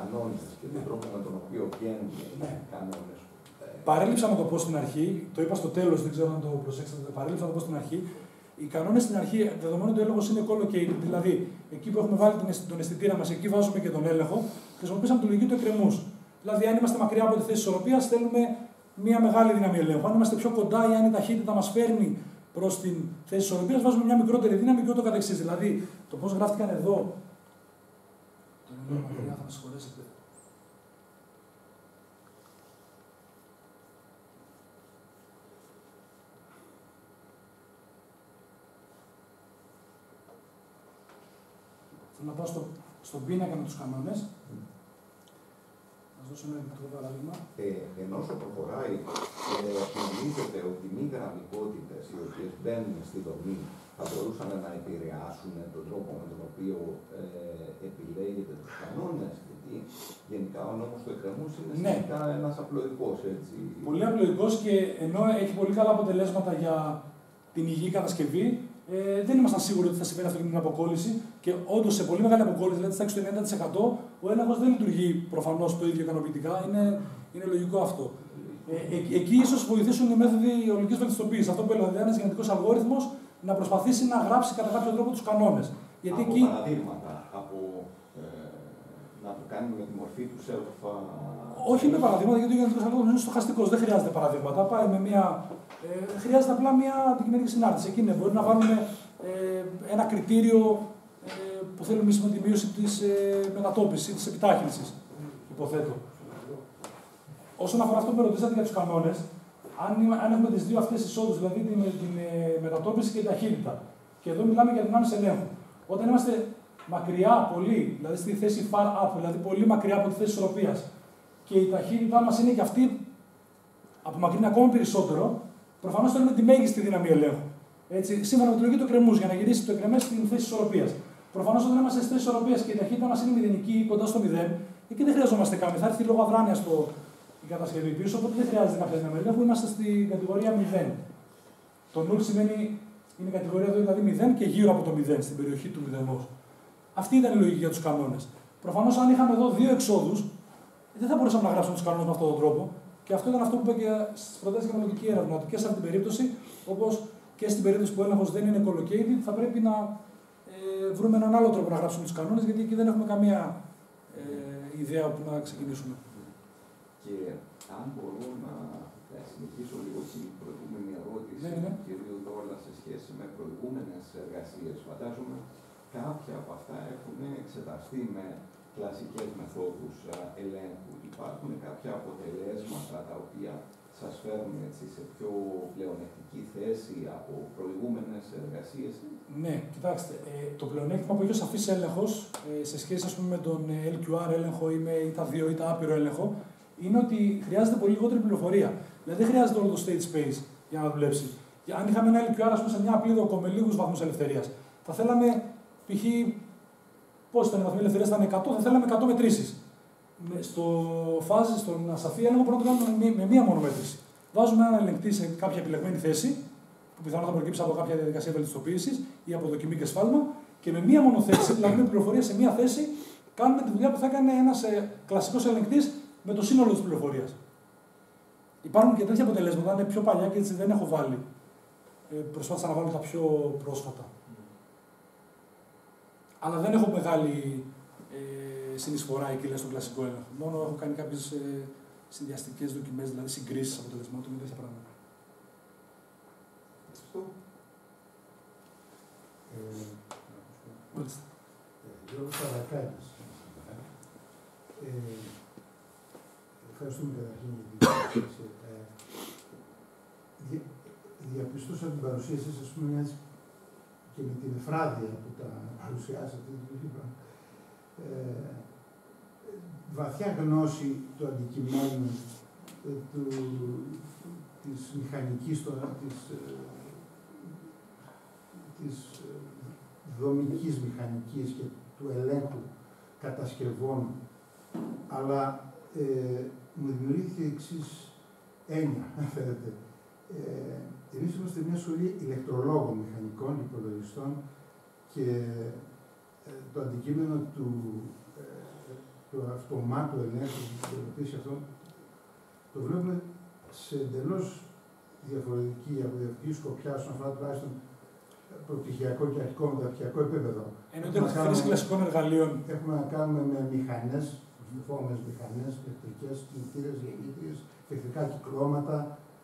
κανόνες και τον τρόπο με τον οποίο βγαίνουν οι κανόνες. Παρέλειψα να το πω στην αρχή, το είπα στο τέλος, δεν ξέρω αν το προσέξατε, παρέλειψα να το πω στην αρχή. Οι κανόνες στην αρχή, δεδομένου ότι ο έλεγχος είναι collocated, δηλαδή εκεί που έχουμε βάλει τον αισθητήρα μας, εκεί βάζουμε και τον έλεγχο, χρησιμοποιήσαμε τη λογική του εκκρεμούς. Δηλαδή, αν είμαστε μακριά από τη θέση ισορροπίας, θέλουμε μια μεγάλη δύναμη ελέγχου. Αν είμαστε πιο κοντά ή αν η ταχύτητα μας φέρνει προς την θέση ισορροπίας, βάζουμε μια μικρότερη δύναμη και ούτω καθεξής. Δηλαδή, το πώς γράφτηκαν εδώ. Τον λέω μακριά, θα με συγχωρέσετε. Θέλω να πάω στον πίνακα με τους κανόνες. Να σας δώσω ένα μικρό παράδειγμα. Ενώ όσο προχωράει, νομίζετε ότι μη γραμμικότητες οι οποίες μπαίνουν στη δομή θα μπορούσαν να επηρεάσουν τον τρόπο με τον οποίο επιλέγετε τους κανόνες? Γιατί γενικά ο νόμος του εκκρεμούς είναι σχετικά ένας απλοϊκός, έτσι. Πολύ απλοϊκός και ενώ έχει πολύ καλά αποτελέσματα για την υγιή κατασκευή, δεν ήμασταν σίγουροι ότι θα συμβαίνει αυτό και με την αποκόλληση. Και όντως σε πολύ μεγάλη αποκόλληση, δηλαδή στα 90%, ο έλεγχος δεν λειτουργεί προφανώς το ίδιο ικανοποιητικά. Είναι λογικό αυτό. Εκεί ίσως βοηθήσουν οι μέθοδοι ολικής βελτιστοποίησης. Αυτό που έλεγα, δηλαδή ένας γενετικός αλγόριθμος να προσπαθήσει να γράψει κατά κάποιο τρόπο τους κανόνες. Γιατί από εκεί... παραδείγματα, να το κάνουμε με τη μορφή του self. Όχι με παραδείγματα, γιατί ο γενετικός αλγόριθμος είναι στοχαστικός, δεν χρειάζεται παραδείγματα. Πάει με μια. Χρειάζεται απλά μια αντικειμενική συνάρτηση. Εκεί μπορεί να βάλουμε ένα κριτήριο που θέλουμε εμείς με τη μείωση της μετατόπισης ή της επιτάχυνσης, υποθέτω. Όσον αφορά αυτό που με ρωτήσατε για τους κανόνες, αν έχουμε τις δύο αυτές εισόδους, δηλαδή την μετατόπιση και την ταχύτητα, και εδώ μιλάμε για δυνάμεις ελέγχου. Όταν είμαστε μακριά πολύ, δηλαδή στη θέση far up, δηλαδή πολύ μακριά από τη θέση ισορροπίας, και η ταχύτητά μας είναι και αυτή απομακρύνει ακόμα περισσότερο, προφανώς θέλουμε τη μέγιστη δύναμη ελέγχου. Έτσι, σύμφωνα με τη λογική του εκκρεμούς, για να γυρίσει το εκκρεμές στην θέση ισορροπίας. Προφανώς όταν είμαστε στη θέση ισορροπίας και η ταχύτητα μας είναι μηδενική ή κοντά στο 0, εκεί δεν χρειαζόμαστε καν. Θα έρθει λόγω αδράνειας η κατασκευή πίσω, οπότε δεν χρειάζεται κάποια δύναμη ελέγχου. Είμαστε στην κατηγορία 0. Το 0 σημαίνει είναι η κατηγορία εδώ, δηλαδή 0 και γύρω από το 0, στην περιοχή του 0. Αυτή ήταν η λογική για τους κανόνες. Προφανώς, αν είχαμε εδώ δύο εξόδους, δεν θα μπορούσαμε να γράψουμε τους κανόνες με αυτόν τον τρόπο. Και αυτό ήταν αυτό που είπα και στις προτάσεις για μελλοντική έρευνα. Ότι και σε αυτή την περίπτωση, όπως και στην περίπτωση που ο έλεγχος δεν είναι collocated, θα πρέπει να βρούμε έναν άλλο τρόπο να γράψουμε τους κανόνες, γιατί εκεί δεν έχουμε καμία ιδέα από να ξεκινήσουμε. Και αν μπορώ να συνεχίσω λίγο την προηγούμενη ερώτηση του κυρίου Δόλα σε σχέση με προηγούμενες εργασίες, φαντάζομαι κάποια από αυτά έχουν εξεταστεί με κλασικές μεθόδους ελέγχου. Υπάρχουν κάποια αποτελέσματα τα οποία σας φέρνουν έτσι, σε πιο πλεονεκτική θέση από προηγούμενες εργασίες? Ναι, κοιτάξτε. Το πλεονέκτημα που έχει ο σαφής έλεγχος σε σχέση ας πούμε, με τον LQR έλεγχο ή με ΙΤΑ 2 ή άπειρο έλεγχο είναι ότι χρειάζεται πολύ λιγότερη πληροφορία. Δηλαδή δεν χρειάζεται όλο το state space για να δουλέψει. Αν είχαμε ένα LQR ας πούμε, σε μια πλίδωκο με λίγους βαθμούς ελευθερίας, θα θέλαμε π.χ. πώς ήταν η βαθμή ελευθερίας, ήταν 100, θα θέλαμε 100 μετρήσεις. Στον ασαφή έλεγχο μπορούμε να το κάνουμε με μία μόνο μέτρηση. Βάζουμε έναν ελεγκτή σε κάποια επιλεγμένη θέση, που πιθανόν θα προκύψει από κάποια διαδικασία βελτιστοποίησης ή από δοκιμή και σφάλμα, και με μία μόνο θέση, δηλαδή με πληροφορία σε μία θέση, κάνουμε τη δουλειά που θα έκανε ένας κλασικός ελεγκτής με το σύνολο της πληροφορίας. Υπάρχουν και τέτοια αποτελέσματα, είναι πιο παλιά και έτσι δεν έχω βάλει. Προσπάθησα να βάλω τα πιο πρόσφατα. Αλλά δεν έχω μεγάλη συνεισφορά εκεί στον κλασικό έλεγχο. Μόνο έχω κάνει κάποιες συνδυαστικές δοκιμές, δηλαδή συγκρίσεις αποτελεσμάτων με τέτοια πράγματα. Μάλιστα. Γιώργος Τairidis. Ευχαριστούμε καταρχήν για την παρουσίαση. Διαπιστώσα την παρουσίαση σας, ας πούμε, και με την εφράδια που τα παρουσιάσατε, βαθιά γνώση του αντικειμένου, της μηχανικής, της δομικής μηχανικής και του ελέγχου κατασκευών, αλλά μου δημιουργήθηκε εξής έννοια, αν θέλετε. Εμείς είμαστε μια σχολή ηλεκτρολόγων μηχανικών υπολογιστών και το αντικείμενο του αυτομάτου ελέγχου και ερωτήσει αυτό, το βλέπουμε σε εντελώς διαφορετική από διαφορετική σκοπιά όσον αφορά τουλάχιστον προπτυχιακό και αρχικό μεταπτυχιακό επίπεδο. Εννοείται ότι χρήση κλασικών εργαλείων. Έχουμε να κάνουμε με μηχανές, μορφόμενες μηχανές, ηλεκτρικές, κινητήρες, γεννήτριες, ηλεκτρικά κυκλώματα,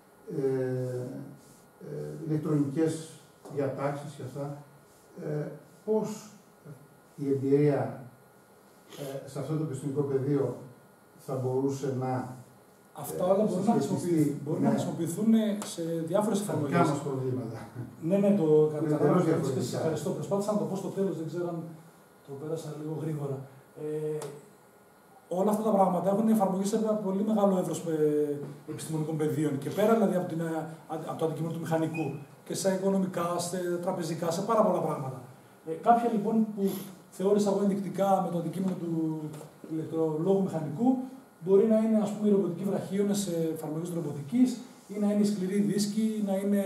ηλεκτρονικές διατάξεις και αυτά. Πώς η εμπειρία σε αυτό το επιστημονικό πεδίο θα μπορούσε να αυτά όλα μπορούν να χρησιμοποιηθούν σε διάφορες εφαρμογές. Δικά μας προβλήματα. Ναι, το καταλαβαίνω και σας ευχαριστώ. Προσπάθησα να το πω στο τέλος, δεν ξέρω αν το πέρασα λίγο γρήγορα. Όλα αυτά τα πράγματα έχουν εφαρμογή σε ένα πολύ μεγάλο εύρος επιστημονικών πεδίων και πέρα δηλαδή από το αντικείμενο του μηχανικού και σε οικονομικά, σε τραπεζικά, σε πάρα πολλά πράγματα. Κάποια λοιπόν που θεώρησα εγώ ενδεικτικά με το αντικείμενο του ηλεκτρολόγου μηχανικού μπορεί να είναι ας πούμε οι ρομποτικοί βραχίονες σε εφαρμογές ρομποτικής ή να είναι σκληροί δίσκοι ή να είναι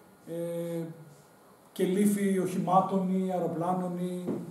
και λύφοι οχημάτων ή αεροπλάνων ή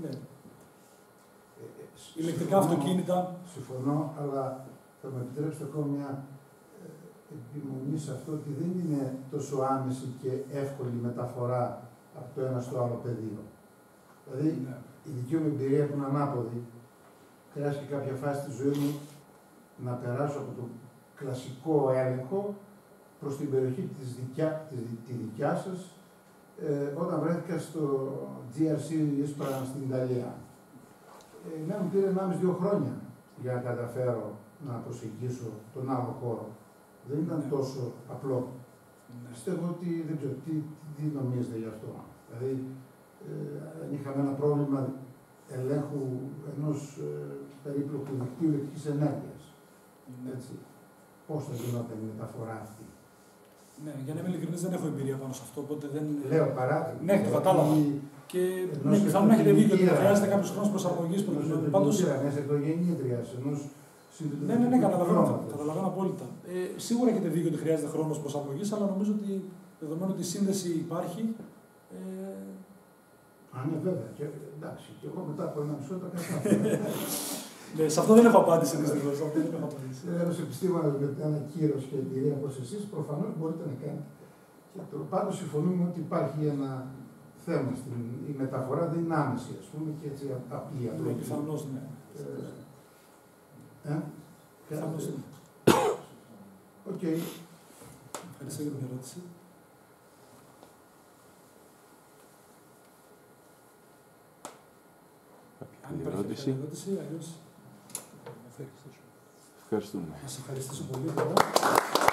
ηλεκτρικά αυτοκίνητα. Συμφωνώ, αλλά θα με επιτρέψετε ακόμα μια επιμονή σε αυτό ότι δεν είναι τόσο άμεση και εύκολη μεταφορά από το ένα στο άλλο πεδίο. Δηλαδή, η δική μου εμπειρία που είναι ανάποδη, χρειάστηκε κάποια φάση στη ζωή μου να περάσω από το κλασικό έλεγχο προς την περιοχή τη δικιά σας, όταν βρέθηκα στο GRC στην Ιταλία. Μου πήρε 1,5-2 χρόνια για να καταφέρω να προσεγγίσω τον άλλο χώρο. Δεν ήταν τόσο απλό. Πιστεύω ότι δεν ξέρω τι νομίζετε γι' αυτό. Δηλαδή, αν είχαμε ένα πρόβλημα ελέγχου ενός περίπλοκου δικτύου ηλεκτρικής ενέργειας. Έτσι. Πώς θα γινόταν η μεταφορά αυτή. Ναι, για να είμαι ειλικρινής, δεν έχω εμπειρία πάνω σε αυτό, οπότε δεν... Λέω παράδειγμα. Ναι, το κατάλαβα. Και πιθανόν να έχετε δίκιο ότι χρειάζεται κάποιος χρόνος προσαρμογής. Πάντως, μια εκλογενήτρια ενός συντηρητικού. Ναι, καταλαβαίνω απόλυτα. Σίγουρα έχετε δίκιο ότι χρειάζεται χρόνος προσαρμογής, αλλά νομίζω ότι δεδομένου ότι η σύνδεση υπάρχει. Ναι, βέβαια. Εντάξει, και εγώ μετά από 1,5 το κατάφερα. Ναι, σε αυτό δεν έχω απάντηση δυστυχώς. Ένας επιστήμονας με ένα κύρος και εμπειρία όπως εσείς, προφανώς μπορείτε να κάνετε. Πάντως συμφωνούμε ότι υπάρχει ένα θέμα. Η μεταφορά δεν είναι άμεση, ας πούμε, και έτσι απλή. Πιθανώς, ναι. Πιθανώς, ναι. Οκ. Ευχαριστώ για την ερώτηση. Αν υπάρχει ερώτηση, αλλιώς... Ευχαριστούμε. Να σας ευχαριστήσω πολύ.